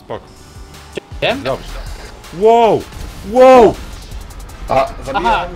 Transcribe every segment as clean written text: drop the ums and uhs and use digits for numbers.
Spoko. Wiem? Dobrze. Wow! Wow! A, zabijam.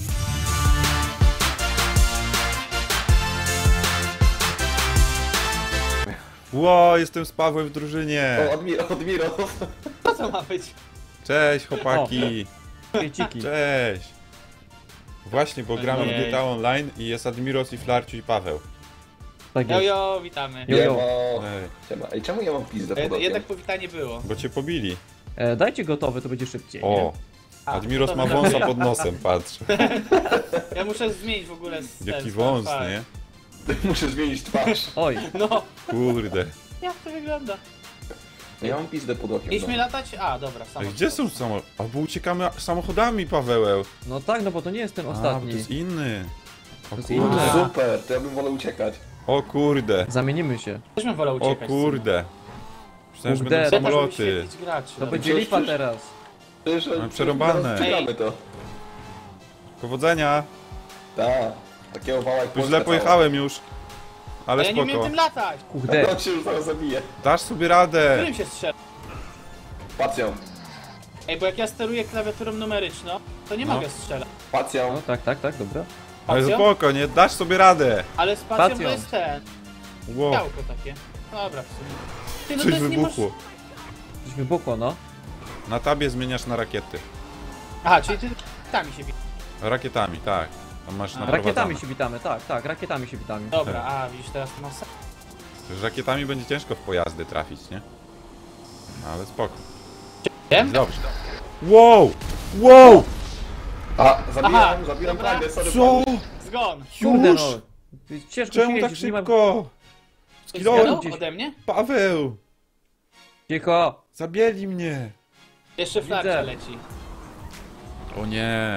Wow, jestem z Pawłem w drużynie. O, Admiro. Co to ma być? Cześć chłopaki. Kwieciki. Cześć. Właśnie, bo gramy w Ojej. GTA Online i jest Admiros i Flarciu i Paweł. Tak jest. Jojo, witamy. Jo, jo. Ej, Siema. Ej, czemu ja mam pizdę pod okiem? Jednak powitanie było. bo cię pobili. Dajcie gotowy, to będzie szybciej. Nie? O! A, Admiros to ma dobra. wąsa pod nosem, patrz. Ja muszę zmienić w ogóle Jaki wąs, nie? Muszę zmienić twarz. Oj, No, Kurde. jak to wygląda? Ja mam pizdę pod okiem. Mieliśmy No. latać? A, dobra, A samochód. gdzie są samochody? A bo uciekamy samochodami, Paweł. no tak, no bo to nie jest ten A, bo ostatni. to jest inny. O To jest kurde. inny. Super, to ja bym wolał uciekać. O kurde. Zamienimy się. Też bym wolał O uciekać. kurde. Myślałem, że Kurde, będą to Żeby samoloty. wyświetlić graczy. To Dobra. będzie lipa teraz. Przecież Mamy przerąbane. zaraz przegramy to. Powodzenia. Tak. Takiego wała jak Tu Polska źle cała. pojechałem już. Ale Ale ja nie umiem spoko. tym latać. Kurde. On się już zaraz zabije. Dasz sobie radę. Którym się strzela? Pacją. Ej, bo jak ja steruję klawiaturą numeryczną, to nie No. mogę strzelać. Pacją. No tak, dobra. Ale Spacją? spoko, nie? Dasz sobie radę. Ale spacją Spacją. to jest ten. Wow. Białko takie. Dobra, w sumie. Ty, no to Coś jest wybuchło. Coś wybuchło, no. Na tabie zmieniasz na rakiety. Aha, czyli ty tam mi się bije. Rakietami, tak. Tam masz naprowadzane. Rakietami się witamy, tak, rakietami się witamy. Dobra, a widzisz, teraz to ma sens. Z rakietami będzie ciężko w pojazdy trafić, nie? Ale spoko. Wiem? Dobrze. Wow! Wow! A, Aha, zabieram dobra. plagę, sorry. Co? Zgon. Kurde Już? no. Ciężko Czemu się tak jeździć, nie ma... szybko? Ktoś Zginąłem zginął gdzieś. ode mnie? Paweł! Cicho. Zabieli mnie! Jeszcze flarcza Widzę. leci. O nie!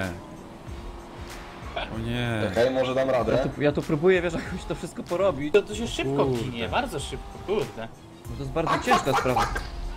O nie! Okej, może dam radę. Ja tu próbuję, wiesz, jakoś to wszystko porobić. To się szybko Kurde. ginie, bardzo szybko, kurde. Bo to jest bardzo ciężka sprawa.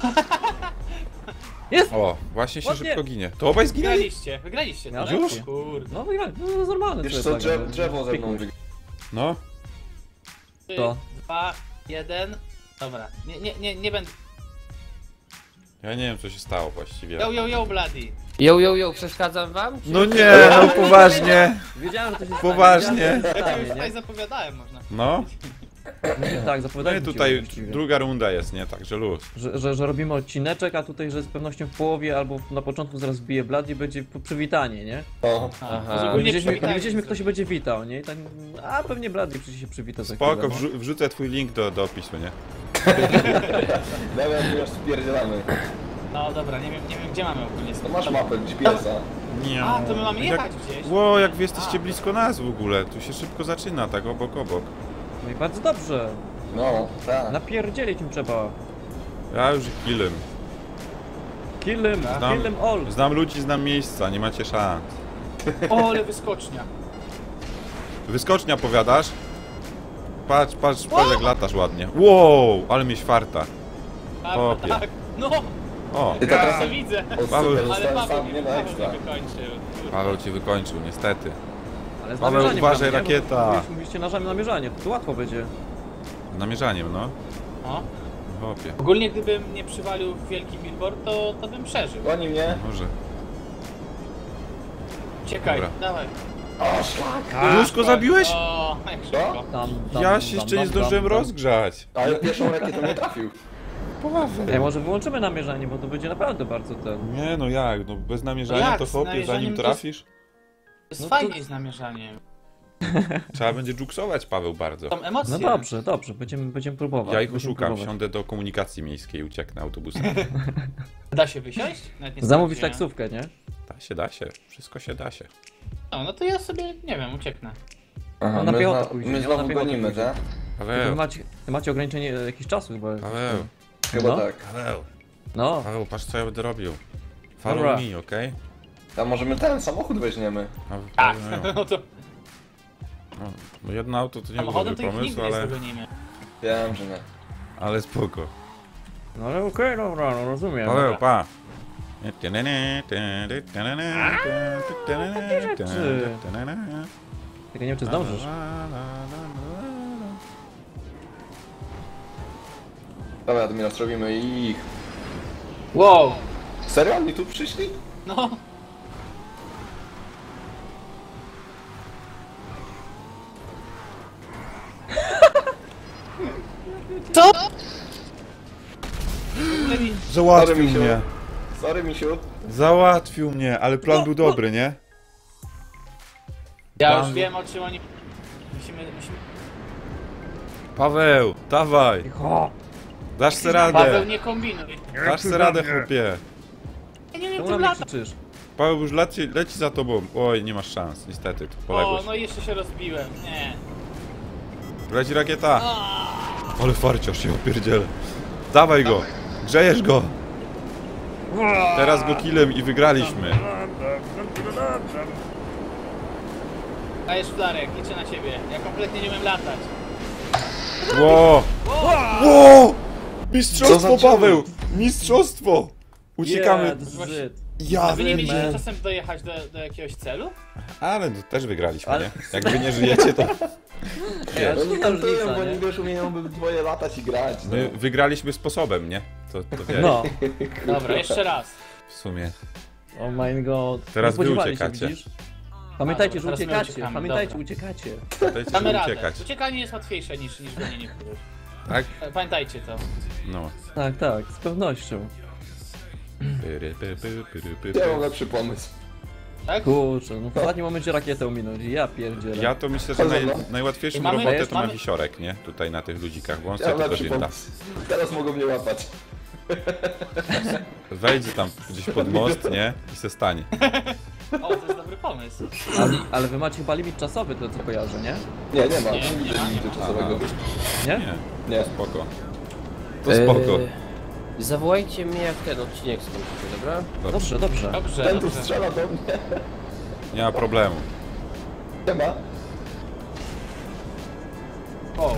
Jest! O, właśnie się Ładnie. szybko ginie. To obaj zginęli? Wygraliście, Ja tak? już? Kurde. No wygrałem, no to jest normalne. Wiesz to co, jest tak, drzewo ze mną piknąć. wygra. No. 3, To. 2, 1. Dobra, nie będę. Ja nie wiem co się stało właściwie. Yo, bloody. Yo, przeszkadzam wam? No nie, no poważnie! Wiedziałem, że to się stanie. Poważnie. wiedziałem, że to się Ja już stanie, tutaj nie? zapowiadałem, można. No. Tak, No zapowiadałem i ci tutaj właściwie. druga runda jest, nie? Także luz. Że robimy odcineczek, a tutaj, że z pewnością w połowie albo na początku zaraz wbije Blad i będzie przywitanie, nie? O, Aha. Nie wiedzieliśmy kto się będzie witał, nie? I tak, a pewnie Blad się przywita za Spoko, chwilę, no. wrzucę twój link do opisu, nie? dobra, tu już spierdzielamy. No dobra, nie wiem gdzie mamy ogólnie To masz mapę GPS-a. Nie. A, to my mamy jechać jak, gdzieś. Ło, jak wy jesteście blisko nas w ogóle. Tu się szybko zaczyna, tak obok. No i bardzo dobrze. No, tak. Napierdzielić im trzeba. Ja już ich killem. Kill them, Znam. kill them all. Znam ludzi, znam miejsca, nie macie szans. O, ale wyskocznia. Wyskocznia powiadasz? Patrz jak latasz ładnie. Wow, ale mnie świarta. Chłopie. Tak. No, O, I teraz to widzę. od Paweł. super Ale dostałem Paweł sam, nie ma ekstra. mnie wykończył. Kurde. Paweł cię wykończył, niestety. Ale z Paweł, namierzaniem uważaj, gramy, nie? Bo rakieta. Mówiliście namierzanie, to łatwo będzie. Namierzaniem, no. O. Chłopie. Ogólnie gdybym nie przywalił w wielki billboard, to bym przeżył. Goni mnie. Może. Uciekaj, Dobra. dawaj. O, szlak! Już go zabiłeś? O, jak szybko. Ja się jeszcze nie zdążyłem rozgrzać. Ale pierwszą rakietą nie trafił. Ej, może wyłączymy namierzanie, bo to będzie naprawdę bardzo ten... Nie no jak, no bez namierzania Jak? to Z chłopie, namierzaniem zanim to trafisz, To jest No to- fajniej z namierzaniem. trzeba będzie dżuksować Paweł bardzo. Są emocje. No dobrze, będziemy próbować. Ja ich będziemy oszukam, próbować. wsiądę do komunikacji miejskiej, ucieknę autobusem. Da się wysiąść? Nawet nie Zamówić sprawdziłem. taksówkę, nie? Da się, wszystko się da się. No to ja sobie, nie wiem, ucieknę. Aha, na my, piechotę pójdzie, my nie? znowu Na piechotę gonimy, pójdzie. tak? Paweł, Ty macie ograniczenie jakiś czasu chyba. Paweł, Chyba No. tak. Paweł, No, Paweł, patrz co ja będę robił. Dobra. Follow me, okej? Tam możemy ten samochód weźmiemy. Tak, No, no to no jedno auto to nie był samochodem dobry to ich pomysł, nigdy nie ale, zgonimy. Wiem, że nie. ale spoko. no ale okej, dobra, no rozumiem. Paweł, Dobra. pa. Tylko nie wiem czy zdążysz. Dobra, Admiral, robimy ich. Wow! Serio? Oni tu przyszli? No! Co? Załatwił Sorry, misiu. mnie. Sorry, misiu. Załatwił mnie, ale plan był dobry, nie? Ja Tam- już wiem, o czym oni... Musimy... Paweł, dawaj. O, Dasz se Paweł, radę. nie kombinuj. Dasz se radę, chłopie. Ja nie wiem, czemu tym na mnie lata. krzyczysz? Paweł już leci za tobą. Oj, nie masz szans, niestety, tu O, poległeś. no i jeszcze się rozbiłem. Nie. Leci rakieta. Ale farciarz się opierdzielę. Dawaj go. Grzejesz go. Teraz go killem i wygraliśmy. Dajesz flarek, liczę na ciebie. Ja kompletnie nie umiem latać. Ło! Ło! Co Mistrzostwo, za Paweł! Mistrzostwo! Uciekamy. Yeah, this is it. Ja A wy nie mieliście man. czasem dojechać do jakiegoś celu? Ale to też wygraliśmy, Ale- nie? Jak wy nie żyjecie, to... Wiesz, Oni to tam różnica, tyłem, bo nie? oni wiesz, umieją dwoje latać i grać. No. My wygraliśmy sposobem, nie? To wiesz. No, Dobra, jeszcze raz. W sumie. oh my god. Teraz Nie wy spodziewali się, uciekacie. widzisz? Pamiętajcie, że Dobra, teraz my uciekacie, uciekamy, pamiętajcie, dobra. uciekacie. Dajcie Damy się radę. uciekać. Uciekanie jest łatwiejsze niż gonienie kogoś. Tak? Pamiętajcie to. No. Tak, tak, z pewnością. Ja mam lepszy pomysł. Tak? Kurczę, no w ostatnim momencie rakietę ominąć, ja pierdzielę. Ja to myślę, że najłatwiejszą Mamy- robotę to ma mamy- wisiorek, nie? Tutaj na tych ludzikach, bo on Ja sobie mam tylko lepszy żyrda. pomysł. Teraz mogą mnie łapać. Wejdzie tam gdzieś pod most, nie? I se stanie. O, to jest dobry pomysł. Ale wy macie chyba limit czasowy, to co kojarzę, nie? Nie ma. Nie, nie widzę ma. limitu czasowego. Nie? Nie, Nie. spoko. To spoko. Zawołajcie mnie jak ten odcinek skończycie, dobra? Dobrze, dobrze. Dobrze, Ten tu dobrze. strzela do mnie. Nie ma problemu. Nie ma. O.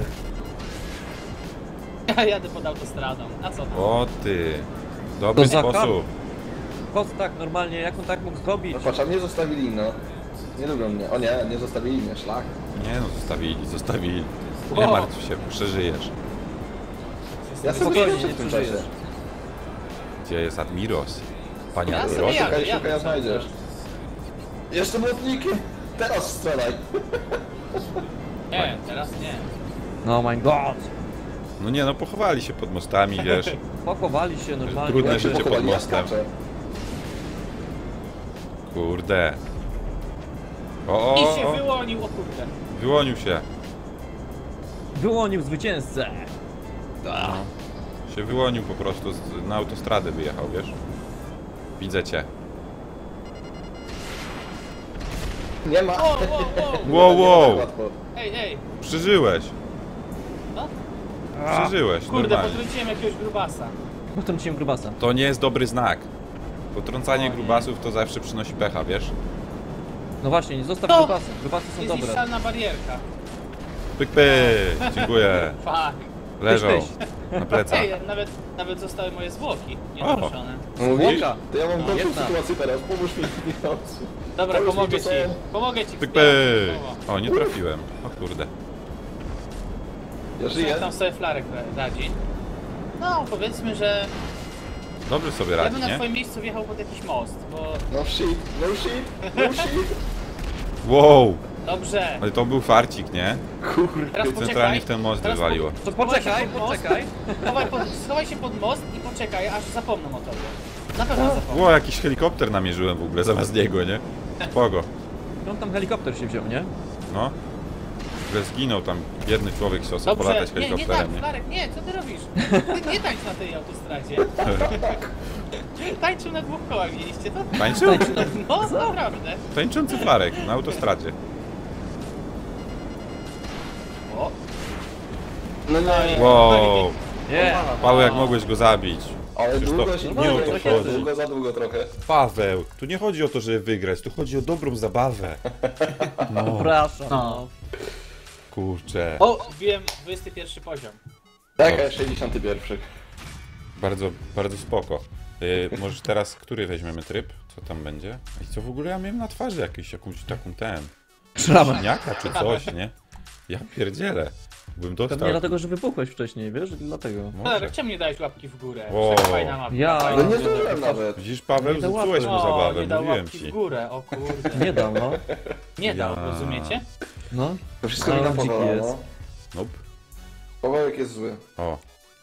Ja jadę pod autostradą. A co tam? O ty. Dobry To za sposób. Kot tak, normalnie, jak on tak mógł zrobić? No patrz, a mnie zostawili, no. Nie lubią mnie. O nie, nie zostawili mnie, szlak. Nie no, zostawili. Nie O. martw się, przeżyjesz. Ja sobie Spokojnie, skoczę nie w tym przeżyjesz. czasie. Gdzie jest Admiros? Panie Ja sobie Admiros? jadę. Szukaj, znajdziesz. Jeszcze młotnikiem! Teraz strzelaj! Nie, teraz nie. No my god. No nie no, pochowali się pod mostami, wiesz. Pochowali się normalnie. Trudne Jak się życie pod pochowali, ja mostem. skaczę. Kurde. I się O, wyłonił, o kurde. wyłonił się. Wyłonił zwycięzcę. No. Się wyłonił po prostu, na autostradę wyjechał, wiesz. Widzę cię. Nie ma! O, Wow, Nie ma wow. tak łatwo. Ej. Przeżyłeś. No, Przeżyłeś, kurde, normalnie. potrąciłem jakiegoś grubasa. Potem cię grubasa. To nie jest dobry znak. Potrącanie O nie. grubasów to zawsze przynosi pecha, wiesz? No właśnie, nie zostaw No. grubasy. Grubasy są dobre. Niezniszczalna barierka. Pyk, pyk. Dziękuję. Fuck. Leżą Tyś. na plecach. Ej, nawet zostały moje zwłoki nienaruszone. No mówisz? Zwłoka. To ja mam gorszą jedna. sytuację teraz, pomóż mi pieniądze. Dobra, To już pomogę mi ci. to są- Pomogę ci. Pyk, wspieram. pyk. O, nie trafiłem. O kurde. Ja Jak żyję. tam sobie flarek radzi? No, powiedzmy, że Dobrze sobie ja radzi, bym na nie? twoim miejscu wjechał pod jakiś most, bo No shit, no shit, no shit. Wow. dobrze. Ale to był farcik, nie? Kurde. Teraz Centralnie poczekaj. w ten most Teraz wywaliło. To poczekaj, pod most. poczekaj. Schowaj się pod most i poczekaj, aż zapomną o tobie. Na pewno zapomną. Ło, jakiś helikopter namierzyłem w ogóle zamiast niego, nie? Spoko. On tam helikopter się wziął, nie? No. Że zginął tam biedny człowiek, się osób Dobrze, polatać nie tak, helikopterem, nie? Flarek, nie, co ty robisz? Ty nie tańcz na tej autostradzie. Tańczył na dwóch kołach, widzieliście to? Tańczył? No, naprawdę. Tańczący flarek na autostradzie. O, No nie. Wow. Nie. Paweł, jak mogłeś go zabić? Ale Przecież to długo się nie o to chodzi. Długo, za długo trochę. Paweł, tu nie chodzi o to, żeby wygrać, tu chodzi o dobrą zabawę. No, Przepraszam. No. No. kurczę. o, wbiłem 21 poziom. Tak, a 61. Bardzo, bardzo spoko. Może teraz, który weźmiemy tryb? Co tam będzie? I co w ogóle ja miałem na twarzy? Jakąś taką ten... Szramę. Siniaka czy coś, nie? Ja pierdzielę. Bym Pewnie dostał. dlatego, że wybuchłeś wcześniej, wiesz? Dlatego. Może. Ale czemu nie dałeś łapki w górę? O. Taka fajna mapka. Ja- fajna. No nie zdążyłem nawet. Widzisz, Paweł, Nie da zepsułeś łapy. mu O, zabawę, nie dał mówiłem łapki w ci. górę, o kurde. Nie dał, no. Nie dał, Ja. rozumiecie? No. To wszystko Ale mi on dziki napowala, jest. no. Nope. Pawełek jest zły. O.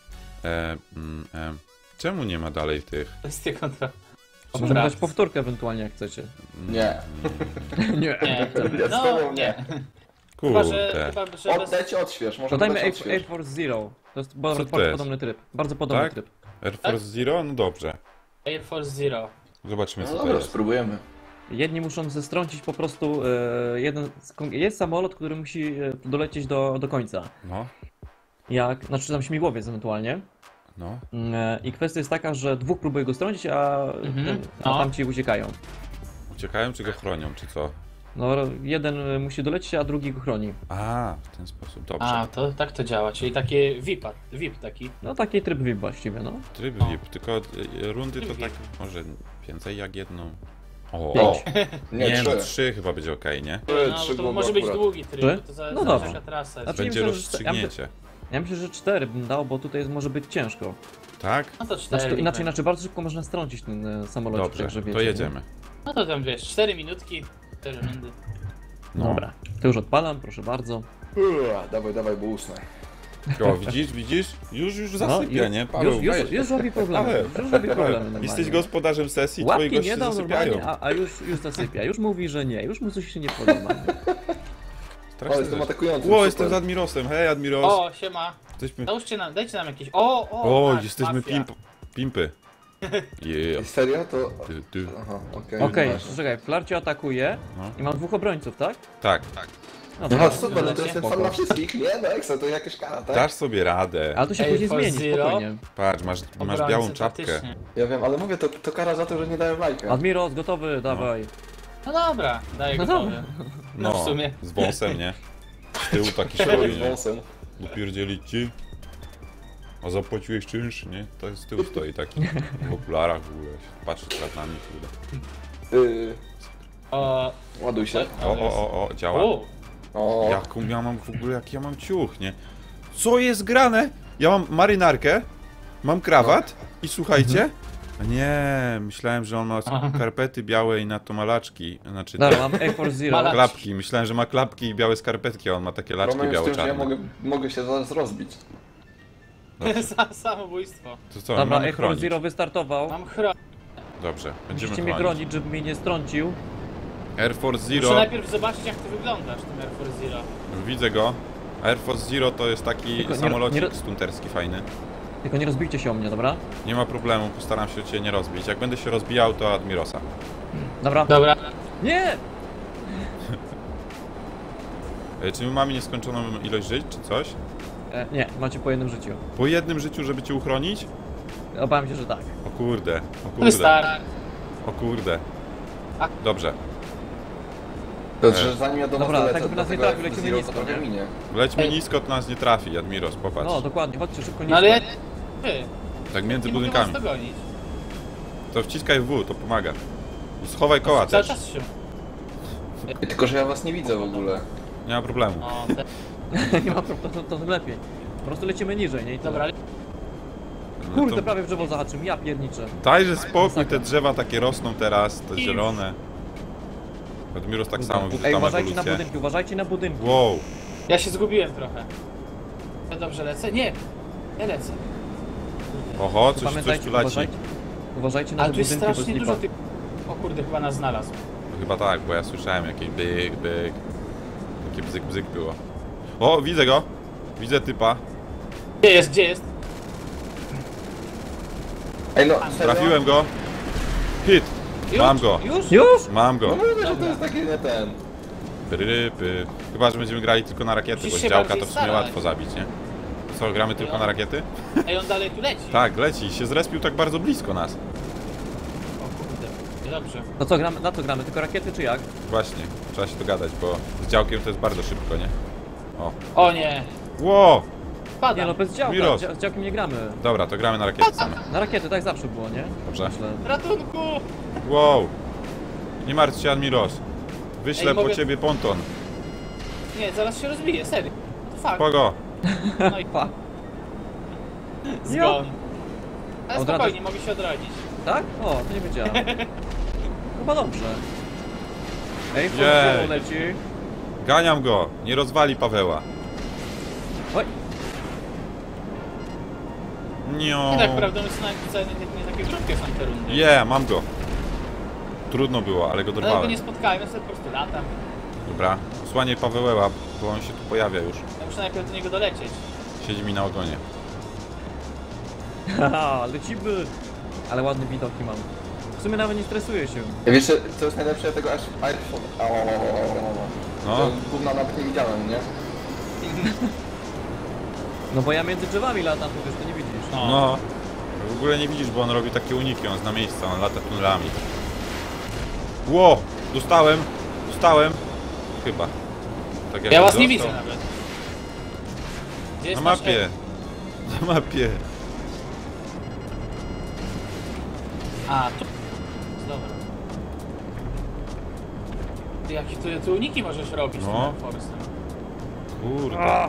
Czemu nie ma dalej tych? Kwestia kontra. Możemy dać powtórkę ewentualnie, jak chcecie. Nie. Nie. Nie. Ja z No, tobą nie. Chyba, że... Kurde. Chyba, że bez... Oddajcie odśwież, może Dodajmy dodać Air Force Zero. To jest bardzo, to bardzo jest? podobny tryb. Bardzo podobny Tak? tryb. Air Force Zero? No dobrze. Air Force Zero. Zobaczmy No co to dobra, jest. spróbujemy. Jedni muszą zestrącić po prostu jeden... Jest samolot, który musi dolecieć do końca. No, Znaczy tam śmigłowiec ewentualnie. no. I kwestia jest taka, że dwóch próbuje go strącić, a No. tamci uciekają. Uciekają czy go chronią, czy co? No, jeden musi dolecieć, a drugi go chroni. A, w ten sposób, dobrze. A, to tak to działa, czyli takie VIP taki. No taki tryb VIP właściwie, no. Tryb No. VIP, tylko rundy to Tryb tak VIP. może więcej jak jedną. O, Pięć. nie, no trzy. 3 chyba będzie okej, nie? No, Trzy bo to byłoby może być akurat. długi tryb, Trzy? bo to za, No za dobra. taka trasa jest. Znaczy, Będzie myślę, że- rozstrzygnięcie. Ja myślę, że 4 bym dał, bo tutaj może być ciężko. Tak? No to 4 Znaczy, inaczej bardzo szybko można strącić ten samolot. Dobrze, także wiecie, to jedziemy. No to tam wiesz, 4 minutki, 4 rundy. No. Dobra, to już odpalam, proszę bardzo. Dawaj, dawaj, bo usnę. O, widzisz? Już zasypia, nie? Paweł, już, weź. już robi problemy. Paweł, Już robi problemy normalnie. Jesteś gospodarzem sesji, twoi Łapki goście nie dał zasypiają. normalnie, a już zasypia. Już mówi, że nie. Już mu coś się nie podoba. Strasznie O, jestem też. atakujący. Ło, jestem z Admirosem, hej Admiros. O, siema. Jesteśmy... Załóżcie nam, dajcie nam jakieś... O, tak, jesteśmy mafia. pimpy. Yeah. Serio? To... Ty. Aha, okej. Okej, masz. czekaj, Flarcie atakuje No. i mam dwóch obrońców, tak? Tak, No Aha, to super, no to jestem fan na wszystkich. Nie, no Excel, to jakaś kara, tak? dasz sobie radę. Ale to się Ej, później Force zmieni, Zero? spokojnie. Patrz, masz Obrońcy białą czapkę. taktycznie. Ja wiem, ale mówię, to kara za to, że nie dałem lajka. Admiros, gotowy, dawaj. No dobra, daję No gotowy. No w sumie. z wąsem, nie? Z tyłu taki Z szalony, nie? wąsem. Upierdzielić ci. A zapłaciłeś czynsz, nie? To jest z tyłu stoi taki. W okularach w ogóle. Patrzy przed nami, kurde. O, Ładuj się. O, działa. o, O, Jaką ja mam w ogóle, jaki ja mam ciuch, nie? Co jest grane? Ja mam marynarkę, mam krawat i słuchajcie. A nie, myślałem, że on ma skarpety białe i na to malaczki. Znaczy Dobra, mam Air Force Zero. Mala- klapki. Myślałem, że ma klapki i białe skarpetki, a on ma takie laczki problem jest w tym, że ja biało-czarne. mogę się zaraz rozbić. samobójstwo. To co, Dobra, mamy Air Force chronić. Zero wystartował. Mam chron. Dobrze, będziemy Musicie mnie chronić. chronić, żeby mnie nie strącił. Air Force Muszę Zero, najpierw zobaczyć jak ty wyglądasz, tym Air Force Zero. widzę go. Air Force Zero to jest taki Tylko nie- samolocik nie- stunterski fajny. Tylko nie rozbijcie się o mnie, dobra? Nie ma problemu, postaram się cię nie rozbić. Jak będę się rozbijał, to Admirosa. Dobra. Dobra. Nie! Czy my mamy nieskończoną ilość żyć, czy coś? Nie, macie po jednym życiu. Po jednym życiu, żeby cię uchronić? Obawiam się, że tak. O kurde, o No kurde, stary. o kurde. A- Dobrze, To, że zanim ja do was Dobra, dolecę, tak żeby nas nie dlatego trafił, lecimy Zero nisko, to nie? minie. lećmy Ej. nisko, to nas nie trafi, Admiros, popatrz. No, dokładnie, chodźcie szybko No ale ja... nisko. Ty, Tak między nie mogę budynkami. was dogonić. To wciskaj W, to pomaga. I schowaj koła Cały też, czas się... Tylko, że ja was nie widzę w ogóle. nie ma problemu. O, Nie ma problemu, to lepiej. Po prostu lecimy niżej, nie? I tyle. dobra, No Kurde, to... prawie w drzewo zahaczyłem, ja pierniczę. Dajże spokój, te drzewa takie rosną teraz, te zielone. Admiros tak samo, widzę Ej, tam uważajcie na ewolucję. budynki, uważajcie na budynki. Wow, ja się zgubiłem trochę. Ja dobrze lecę? Nie, ja lecę. oho, coś Pamiętajcie, tu leci. uważajcie na Ale te tu jest budynki, bo strasznie jest dużo lipa. tych... O kurde, chyba nas znalazł. No chyba tak, bo ja słyszałem jakieś byk. Takie bzyk było. O, widzę go! Widzę typa. Gdzie jest, gdzie jest? Ej, no, serio? Trafiłem go. Hit! Już? Mam go. Już? Już? Mam No go. mówię, że to jest takie nie ten. Rypy. Chyba, że będziemy grali tylko na rakiety, Musisz bo z się działka bardziej to w sumie starać. łatwo zabić, nie? Co, gramy tylko na rakiety? Ej, on dalej tu leci. Tak, leci. Się zrespił tak bardzo blisko nas. O kurde, niedobrze. No co, gramy, na co gramy? Tylko rakiety czy jak? Właśnie, trzeba się dogadać, bo z działkiem to jest bardzo szybko, nie? O. O nie, Ło! padam. Nie no, bez działka, Miros. z działkiem nie gramy. Dobra, to gramy na rakiety same. Na rakiety tak zawsze było, nie? Dobrze. Myślę. Ratunku! Wow! Nie martw się, Admiros. Wyślę Ej, po mogę- ciebie ponton. Nie, zaraz się rozbije, serio. To fakt. Pogo! No i Pa. zgon. Ale Od razu- spokojnie, mogę się odrodzić. Tak? O, to nie wiedziałem. Chyba dobrze. Ej, Jej. Forza leci. Ganiam go, nie rozwali Paweła. Oj, Nio. I tak prawdą jest wcale nie takie krótkie są te rundy. Mam go. Trudno było, ale go Ale go dorwałem. nie spotkałem, ja sobie po prostu latam. Dobra, osłaniaj Paweła, bo on się tu pojawia już. Ja muszę najpierw do niego dolecieć. Siedzi mi na ogonie. haha, lecimy. Ale ładne widoki mam. W sumie nawet nie stresuję się. Wiesz, co jest najlepsze, ja tego aż iPhone. No. To gówna nawet nie widziałem, nie? No bo ja między drzewami latam, to wiesz, to nie widzisz. No. W ogóle nie widzisz, bo on robi takie uniki, on zna miejsca, on lata tunelami. Ło! Dostałem! Chyba. Tak jak Ja on was nie dostał. widzę nawet. Gdzie Na jest nasz mapie! Na mapie! A, tu. Dobra. Ty, jakie tu uniki możesz robić No. tym Force? Kurde.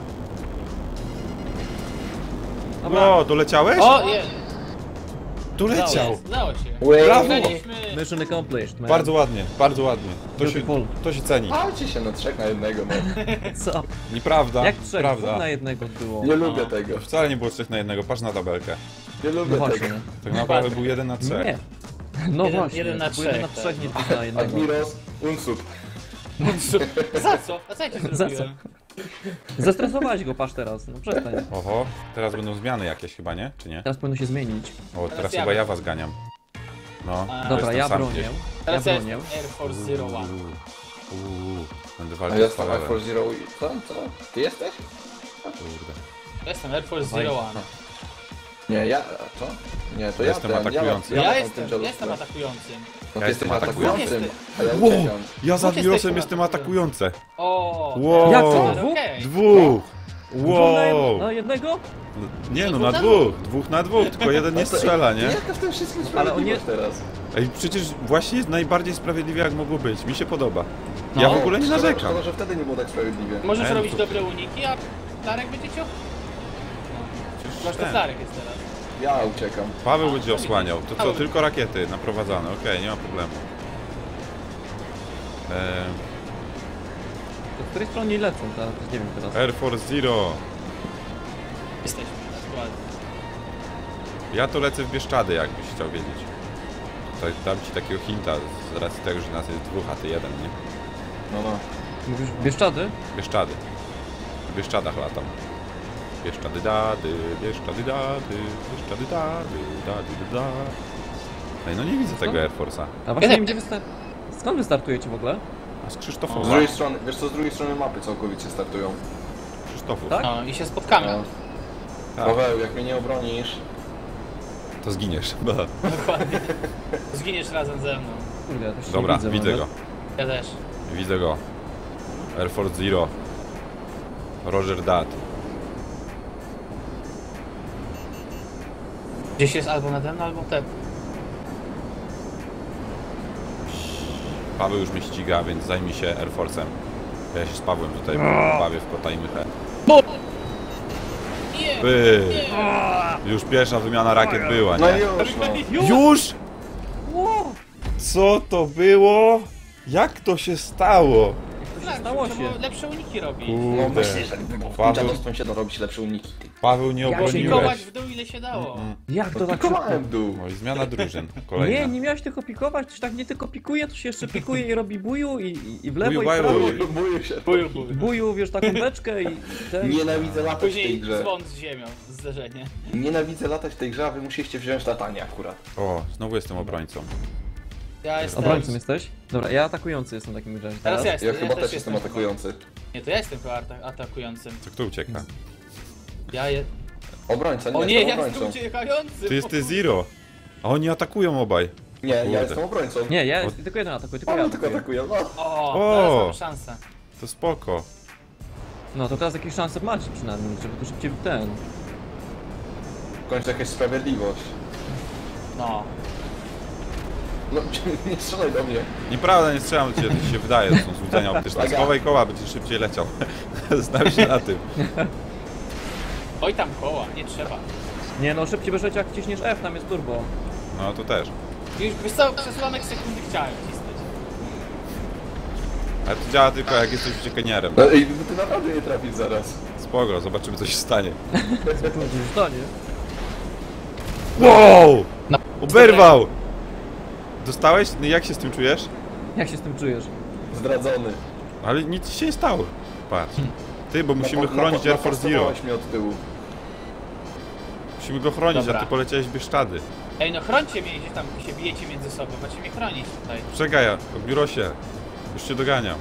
Dobra, O, doleciałeś? O, je! Doleciał! Udało się. Brawo! Wygraliśmy. mission accomplished, man. Bardzo ładnie, bardzo ładnie. Beautiful. To się ceni. Palcie się, no 3 na 1, no. Co? Nieprawda, Jak trzech? prawda. Dwóch na jednego było. Nie lubię tego. Wcale nie było 3 na 1, patrz na tabelkę. Nie No lubię właśnie. tego. Tak naprawdę był 1 na 3. Nie. No Jeden- właśnie. jeden na to był jeden na trzech, trzech, tak. nie dwóch na jednego. Admiros, unsub. Za co? A co ja ci Za zrobiłem? Zestresowałeś go, patrz teraz. No przestań. Oho, teraz będą zmiany jakieś chyba, nie? Czy nie? Teraz powinno się zmienić. O, teraz ja chyba ja bym- was ganiam. No, A, Dobra, jestem ja sam bronię. gdzieś. Ja Teraz ja bronię. jestem Air Force Zero One. Będę A walczył ja z jestem Pawełem. iPhone Zero i... Co? Ty jesteś? Kurde. Ja jestem Air Force Dawaj. Zero One. Nie, ja... Co? Nie, to ja Jestem atakujący. Ja mam jestem tym jestem atakującym. No Ja ty jestem jesteś atakującym. atakującym, a ja Wow, uciekam. ja za Dwóch Admirosem jesteśmy jestem atakujący. atakujące. O! Wow. Jak to? ale Dwóch? okej. Dwóch! Wow. Na Wow! jednego? Nie no, na dwóch. Dwóch na dwóch, tylko jeden nie strzela, nie? Jaka w tym wszystkim Ale on nie- sprawiedliwość teraz? Ej, przecież właśnie jest najbardziej sprawiedliwie jak mogło być. Mi się podoba. No. Ja w ogóle nie Szkoda, narzekam. Szkoda, że wtedy nie było tak sprawiedliwie. Możesz Ej, robić to- dobre uniki, a Darek będzie ciął. Masz to Ten. Darek jest teraz. Ja uciekam. Paweł będzie osłaniał. To co, Paweł. tylko rakiety naprowadzane. Okej, nie ma problemu. To z której strony lecą? Teraz nie wiem teraz. Air Force Zero. Jesteśmy, aktualnie. Ja to lecę w Bieszczady, jakbyś chciał wiedzieć. Tutaj dam ci takiego hinta z racji tego, że nas jest dwóch, a ty jeden, nie? No. Mówisz Bieszczady? Bieszczady. W Bieszczadach latam. Bieszczady dady, Bieszczady dady, Bieszczady dady, dady da. Ej, no nie widzę tego Air Force'a. A właśnie nie wiem, gdzie skąd wy startujecie w ogóle? A z Z Krzysztofowa. drugiej strony, wiesz co, z drugiej strony mapy całkowicie startują. Krzysztofów. Tak? No i się spotkamy. No. Tak. Paweł, jak mnie nie obronisz... To zginiesz. Dokładnie. Zginiesz razem ze mną. Kurde, ja też nie Dobra, widzę. widzę nawet. go. Ja też. Widzę go. Air Force Zero. Roger Dat. Gdzieś jest albo nade mną, albo te. Paweł już mnie ściga, więc zajmij się Air Force'em. Ja się z Pawłem tutaj bawię w kota i mychę. Nie! Pyk. Już pierwsza wymiana rakiet była, No nie? już, no. Już? Co to było? Jak to się stało? Tak, Stało trzeba się. lepsze uniki robić. No Kurde. myślę, że ninja Paweł, dostęp się da robić lepsze uniki. Paweł nie Jak się obroniłeś. Pikować w dół ile się dało. Jak to tak szybko? Pikowałem w dół. No i zmiana drużyn. Nie, Kolejna. nie miałeś tylko pikować, to się tak nie tylko pikuje, to się jeszcze pikuje i robi buju i w lewo Buju, i w prawo. buju. Boję się. Buju, wiesz, taką beczkę i ten... Nienawidzę latać w tej Później grze. dzwon z ziemią, zderzenie. Nienawidzę latać w tej grze, a wy musieliście wziąć latanie akurat. O, znowu jestem obrońcą. Ja jestem... Obrońcą jesteś? Dobra, ja atakujący jestem takim razie. Teraz ja jestem. Ja chyba też też jestem atakujący. Nie, to ja jestem chyba atakującym. To kto ucieka? Ja je... Obrońca, nie O nie, jestem ja jestem obrońcą. uciekający! Ty jesteś Zero. A oni atakują obaj. Nie, Kurde. ja jestem obrońcą. Nie, ja tylko jeden atakuję, tylko ja On tylko atakuję. atakuje, no. O, teraz mam szansę. To spoko. No to teraz jakieś szanse macie przynajmniej, żeby to szybciej ten... W końcu jakaś sprawiedliwość. No. No, nie strzelaj do mnie. Nieprawda, nie strzelam do ciebie, to ci się wydaje, to są złudzenia optyczne. Aga. Schowaj koła, będziesz szybciej leciał. Znam się na tym. Oj tam koła, nie trzeba. Nie no, szybciej wyszedł jak wciśniesz F, tam jest turbo. No to też. Już wiesz co, przez ułamek sekundy chciałem wcisnąć. Ale to działa tylko jak jesteś uciekinierem. No i ty naprawdę nie trafisz zaraz. Spoko, zobaczymy co się stanie. Gdzieś to, nie? Wow! No. Oberwał! Dostałeś? No jak się z tym czujesz? Jak się z tym czujesz? Zdradzony. Ale nic ci się nie stało. Patrz. Ty, bo musimy No, chronić Air Force Zero. napastowałaś mnie od tyłu. Musimy go chronić, Dobra. a ty poleciałeś Bieszczady. Ej, no chrońcie mnie, gdzieś tam się bijecie między sobą, macie mnie chronić tutaj. Czekaj, biuro się. Już cię doganiam.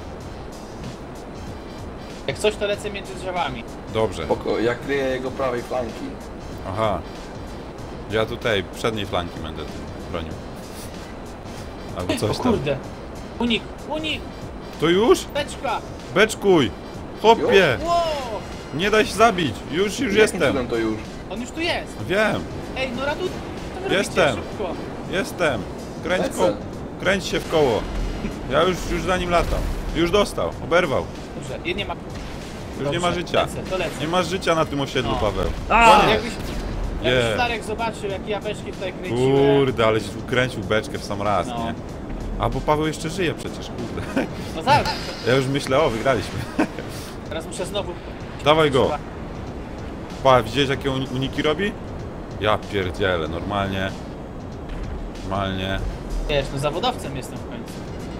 Jak coś, to lecę między drzewami. Dobrze. Spoko, ja kryję jego prawej flanki. Aha. Ja tutaj przedniej flanki będę bronił. Albo O coś tam. kurde. Unik, unik, To już? teczka. Beczkuj! Hopie! Wow, Nie daj się zabić! Już Jakim jestem! cudem to już. on już tu jest. Wiem! Ej, no ratu, co wy Jestem. robicie? Szybko. Jestem! Kręć, Lecę. kręć się w koło. Ja już za nim latam. Już dostał, oberwał. Dobrze, nie ma. Już nie ma życia. Lecę, to lecę. Nie masz życia na tym osiedlu, No. Paweł. A! Jakbyś Nie. Starek zobaczył, jakie ja beczki tutaj kręciłem. Kurde, ale się ukręcił beczkę w sam raz, No. nie? A bo Paweł jeszcze żyje przecież, kurde. No zaraz, Ja już myślę, o, wygraliśmy. teraz muszę znowu... Dawaj go. Trzeba- Pa, widziałeś jakie uniki robi? Ja pierdzielę, normalnie. Normalnie. Wiesz, no zawodowcem jestem w końcu.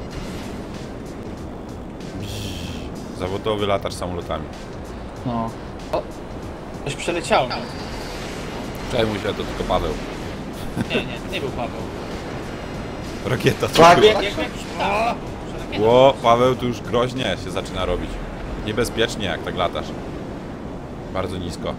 Zawodowy latacz samolotami. No. O, coś przeleciało mi. Przejmuj się, to tylko Paweł. Nie był Paweł. Rakieta, to Tak. było. Jak jakiś ptak. Może rakieta? Ło, Paweł, tu już groźnie się zaczyna robić. Niebezpiecznie, jak tak latasz. Bardzo nisko.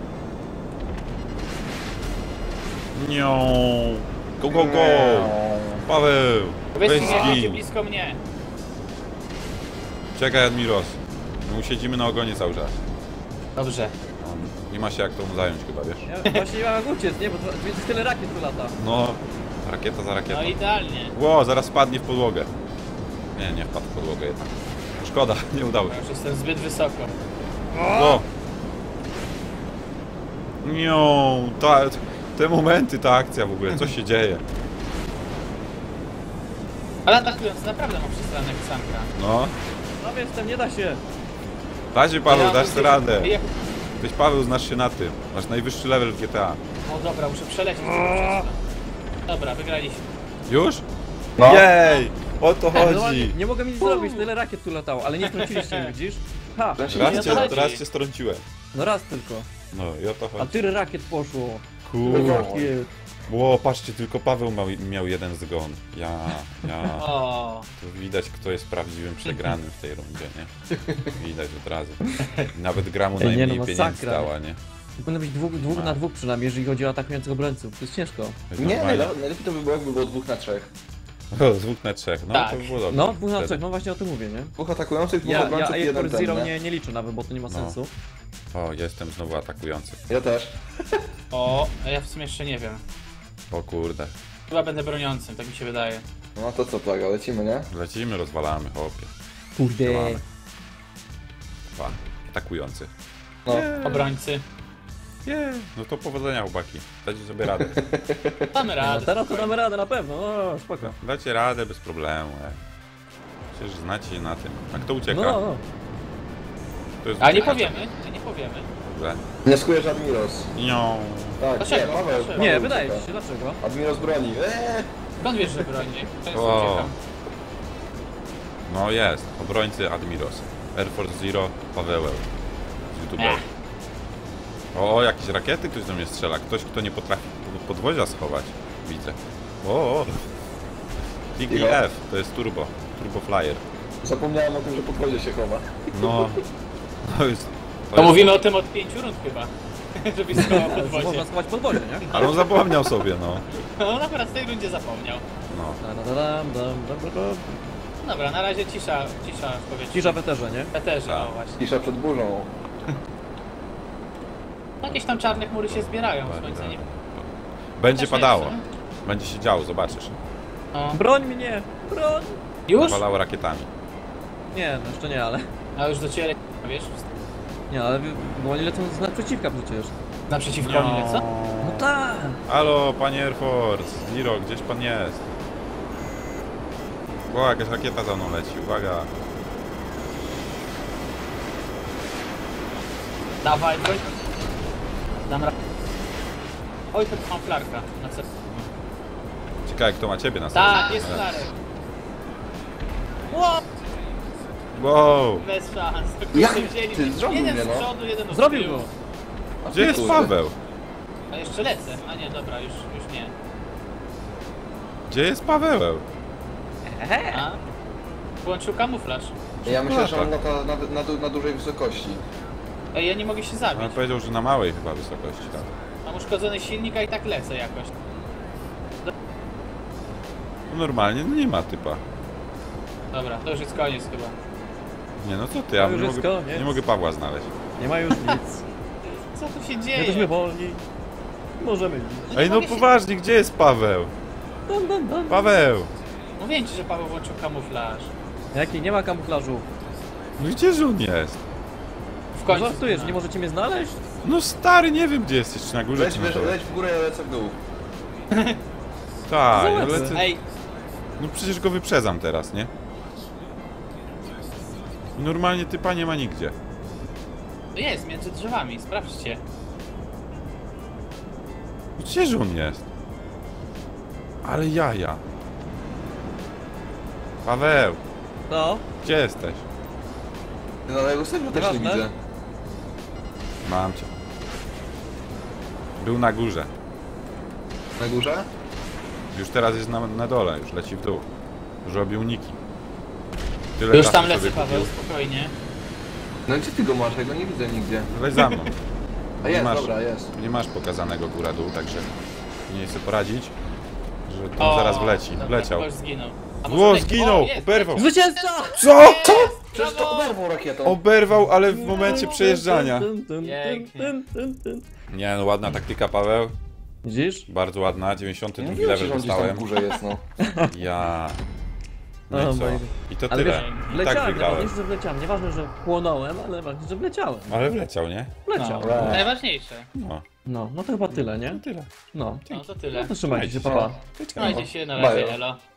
Nią. Go, go, go! Paweł! Powiedzcie Weź mi, jak jedzie zgin. blisko mnie. Czekaj, Admiros. My siedzimy na ogonie cały czas. Dobrze. Nie ma się jak to zająć chyba, wiesz? Ja właśnie nie mam jak uciec, nie? Bo to jest tyle rakiet tu lata. No, rakieta za rakietą. No idealnie. Ło, zaraz wpadnie w podłogę. Nie wpadł w podłogę jednak. Szkoda, nie udało Ja się. już jestem zbyt wysoko. No. Nią, te momenty, ta akcja w ogóle, co się dzieje? Ale atakując, naprawdę mam przestranę Ksamka. No, No więc tam nie da się. da się Paweł, dasz sobie radę. Jak... Tyś Paweł, znasz się na tym. Masz najwyższy level w GTA. O dobra, muszę przelecieć tego wczesna. Dobra, wygraliśmy. Już? No. Jej! O to Normalnie chodzi! nie mogę nic zrobić, tyle rakiet tu latało, ale nie strąciliście mnie, widzisz? Ha! Raz nie o to chodzi. Raz cię strąciłem. No raz tylko. No i o to A chodzi. tyle rakiet poszło. Kurde. Rakiet. Ło, patrzcie, tylko Paweł miał jeden zgon. Ja. O, To widać, kto jest prawdziwym przegranym w tej rundzie, nie? Widać od razu. Nawet gra mu Ej, nie, najmniej no pieniędzy masakra. dała, nie? Powinno być dwóch na dwóch przynajmniej, jeżeli chodzi o atakujących obrońców. To jest ciężko. Nie, Normalnie. najlepiej to by było, jakby było 2 na 3. O, z 2 na 3, no Tak. to by było dobrze. No, 2 na Wtedy. 3, no właśnie o tym mówię, nie? 2 atakujących, 2 Ja obrońców i Air jeden Force ten, Zero nie? nie liczę nawet, bo to nie ma No. sensu. O, jestem znowu atakujący. Ja też. o, a ja w sumie jeszcze nie wiem. O kurde. Chyba będę broniącym, tak mi się wydaje. No to co, Plaga, lecimy, nie? Lecimy, rozwalamy, chłopie. Kurde. Działamy. Dwa. Atakujący. No. Obrońcy. No to powodzenia, chłopaki. Dacie sobie radę. Damy No, radę. teraz to damy radę na pewno, no spoko. Dacie radę bez problemu, Przecież znacie się na tym. A kto ucieka? No. To jest A nie uciekacz. powiemy, nie powiemy. Dobrze. Wnioskujesz Admiros. Nią. Tak, Dlaczego? nie, Paweł. Dlaczego? Nie, Paweł wydaje ucieka. ci się, dlaczego? Admiros broni. Skąd wiesz, że broni? Często O. uciekam. No jest. Obrońcy Admiros. Air Force Zero, Paweł. Z YouTube'a. O, jakieś rakiety ktoś do mnie strzela. Ktoś, kto nie potrafi podwozia schować. Widzę. O. Kliknij Cicho. F, to jest turbo. Turbo Flyer. Zapomniałem o tym, że podwozie się chowa. No. To jest... To mówimy o tym od 5 rund chyba. Żebyś schował Że podwozie. można schować podwozie, nie? Ale on zapomniał sobie, no. No on akurat w tej rundzie zapomniał. No. Dobra, na razie cisza w powietrzu. Cisza w eterze, nie? Peterze, Tak. no właśnie. Cisza przed burzą. Jakieś tam czarne chmury się zbierają, słońce nie... Będzie Też padało. jest, Będzie się działo, zobaczysz. No. Broń mnie! Broń! Już? Nawalało rakietami. Nie, no jeszcze nie, ale... A już do ciebie, wiesz? Nie, ale bo oni lecą z naprzeciwka przecież. Naprzeciwko mi lecą? No tak! Halo, panie Air Force. Zero, gdzieś pan jest? O, jakaś rakieta za mną leci, uwaga. Dawaj, broń. Dam radę. Oj, to mam flarka. Na co? Ciekawe, kto ma ciebie na sobie. Tak, jest flarek. Wow, Wow. bez szans. Jak Wzięli ty? Zrobił jeden mnie, z no. przodu, jeden z Zrobił tyłu. go! Gdzie jest Kurde. Paweł? A jeszcze lecę. A nie, dobra, już nie. Gdzie jest Paweł? A? Włączył kamuflaż. Ja myślę, że on lata na dużej wysokości. Ej, ja nie mogę się On zabić. powiedział, że na małej chyba wysokości, tak. Mam uszkodzony silnik, a i tak lecę jakoś. No normalnie, no nie ma typa. Dobra, to już jest koniec chyba. Nie no co ty, ja To już nie jest mogę, koniec. nie mogę Pawła znaleźć. Nie ma już nic. Co tu się Jesteśmy dzieje? wolni. Możemy iść. Ej no mogę się- poważnie, gdzie jest Paweł? Dun, dun, dun. Paweł! Mówię ci, że Paweł włączył kamuflaż. Jaki? Nie ma kamuflażu. No gdzież on jest? W końcu. Żartujesz, nie możecie mnie znaleźć? No stary, nie wiem gdzie jesteś, czy na górze, Leć, czy na dole. leć w górę, ja lecę w dół. Tak, ja Zalecę. lecę... Ej, No przecież go wyprzedzam teraz, nie? Normalnie typa nie ma nigdzie. to jest między drzewami, sprawdźcie. Gdzież on jest? Ale jaja. Paweł, No. gdzie jesteś? No ale jego serio też nie Nieważne. widzę. Mam cię. Był na górze. Na górze? Już teraz jest na dole, już leci w dół. Już robi uniki. Tyle Już czasu tam lecę, sobie Paweł, kupił. spokojnie. No gdzie ty go masz? Ja go nie widzę nigdzie. Leć za mną. A Nie jest, masz. dobra, jest. Nie masz pokazanego góra-dół, także nie chcę poradzić, że to zaraz wleci. Dobra, Wleciał. ktoś zginął. A Ło, może leci? zginął! O, jest, Oberwał! Zwycięzca! Co? Przecież to oberwał rakietą. Oberwał, ale w momencie przejeżdżania. Pięknie. Nie no, ładna taktyka, Paweł. Widzisz? Bardzo ładna, 92 Nie wiem, czy level on gdzieś tam w dostałem. górze jest, no. Ja. No i O, co? baby. I to Ale wiesz, tyle. I tak wleciałem, wygrałem. najważniejsze, że wleciałem. Nieważne, że płonąłem, ale ważne, że wleciałem. Ale wleciał, nie? Wleciał. No, najważniejsze. No, No to chyba tyle, nie? to tyle. No. No to tyle. No to trzymajcie się, papa. Trzymajcie się, na razie, Bajo. elo.